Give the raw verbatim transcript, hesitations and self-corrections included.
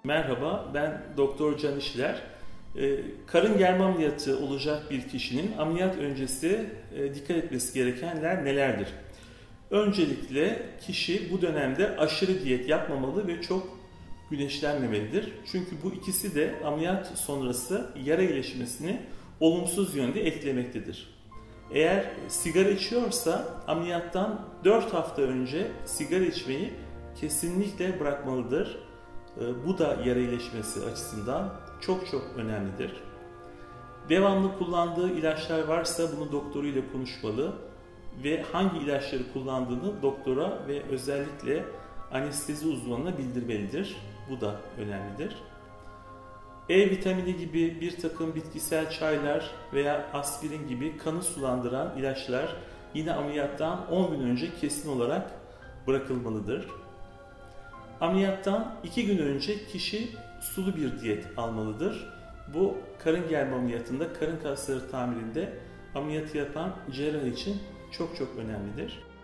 Merhaba, ben Doktor Can İşler. Ee, Karın germe ameliyatı olacak bir kişinin ameliyat öncesi e, dikkat etmesi gerekenler nelerdir? Öncelikle kişi bu dönemde aşırı diyet yapmamalı ve çok güneşlenmemelidir. Çünkü bu ikisi de ameliyat sonrası yara iyileşmesini olumsuz yönde etkilemektedir. Eğer sigara içiyorsa ameliyattan dört hafta önce sigara içmeyi kesinlikle bırakmalıdır. Bu da yara iyileşmesi açısından çok çok önemlidir. Devamlı kullandığı ilaçlar varsa bunu doktoruyla konuşmalı ve hangi ilaçları kullandığını doktora ve özellikle anestezi uzmanına bildirmelidir. Bu da önemlidir. E vitamini gibi bir takım bitkisel çaylar veya aspirin gibi kanı sulandıran ilaçlar yine ameliyattan on gün önce kesin olarak bırakılmalıdır. Ameliyattan iki gün önce kişi sulu bir diyet almalıdır. Bu karın germe ameliyatında, karın kasları tamirinde ameliyatı yapan cerrah için çok çok önemlidir.